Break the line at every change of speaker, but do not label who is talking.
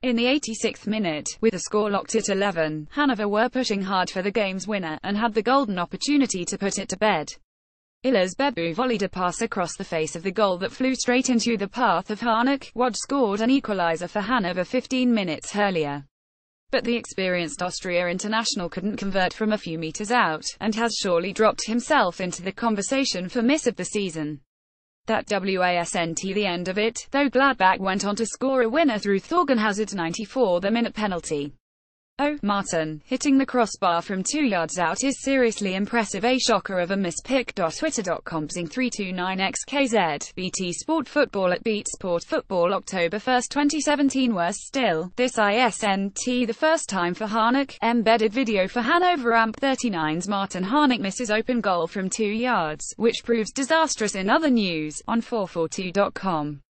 In the 86th minute, with the score locked at 11, Hannover were pushing hard for the game's winner, and had the golden opportunity to put it to bed. Iller's Bebu volleyed a pass across the face of the goal that flew straight into the path of Harnik. Woj scored an equaliser for Hannover 15 minutes earlier. But the experienced Austria international couldn't convert from a few metres out, and has surely dropped himself into the conversation for miss of the season. That wasn't the end of it, though Gladbach went on to score a winner through Thorgan Hazard's 94th-minute penalty. Oh, Martin, hitting the crossbar from 2 yards out is seriously impressive. A shocker of a mispick. Twitter.com Zing329XKZ, BT Sport Football at Beat Sport Football October 1, 2017. Worse still, this isn't the first time for Harnik. Embedded video for Hannover Amp 39's Martin Harnik misses open goal from 2 yards, which proves disastrous in other news, on 442.com.